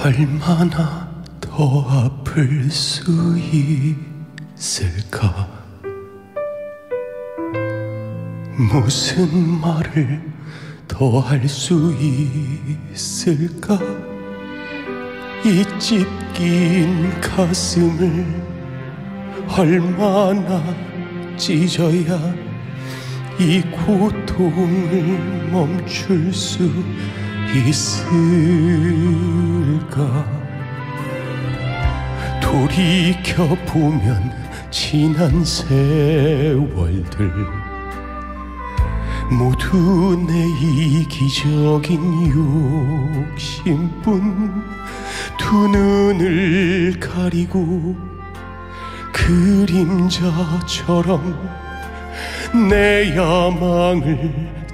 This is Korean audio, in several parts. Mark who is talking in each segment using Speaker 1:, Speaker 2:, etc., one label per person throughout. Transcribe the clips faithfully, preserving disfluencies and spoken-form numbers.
Speaker 1: 얼마나 더 아플 수 있을까? 무슨 말을 더 할 수 있을까? 이 찢긴 가슴을 얼마나 찢어야 이 고통을 멈출 수 있을까? 돌이켜보면 지난 세월들 모두 내 이기적인 욕심뿐. 두 눈을 가리고 그림자처럼 내 야망을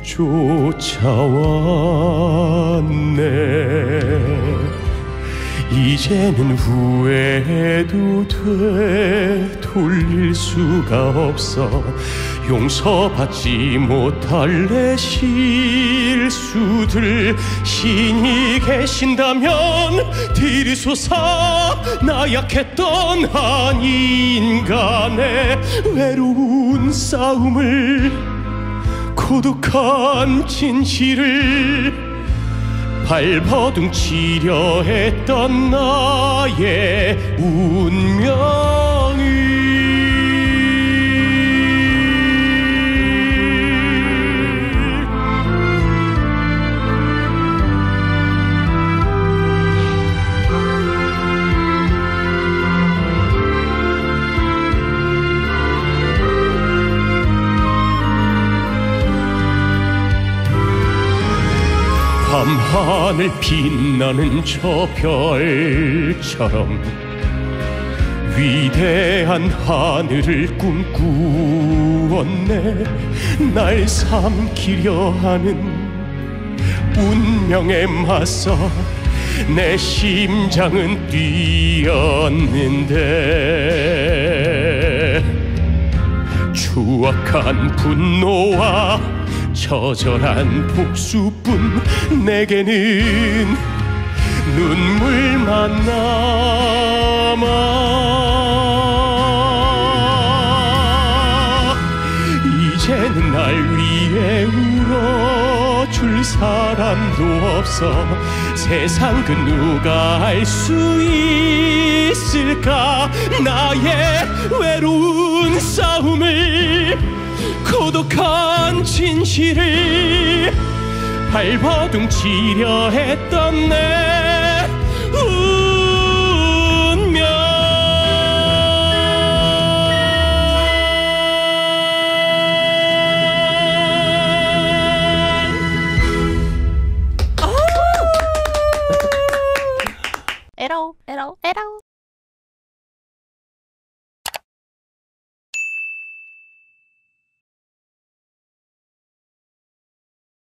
Speaker 1: 쫓아왔네. 이제는 후회해도 돼. 돌릴 수가 없어. 용서받지 못할 내 실수들. 신이 계신다면 들이소사. 나약했던 한 인간의 외로운 싸움을, 고독한 진실을 발버둥치려 했던 나의 운명을 밤하늘 빛나는 저 별처럼 위대한 하늘을 꿈꾸었네. 날 삼키려 하는 운명에 맞서 내 심장은 뛰었는데, 추악한 분노와 처절한 복수뿐. 내게는 눈물만 남아. 이제는 날 위해 울어줄 사람도 없어. 세상 그 누가 알 수 있을까? 나의 외로운 싸움을, 고독한 진실을 발버둥치려 했던 내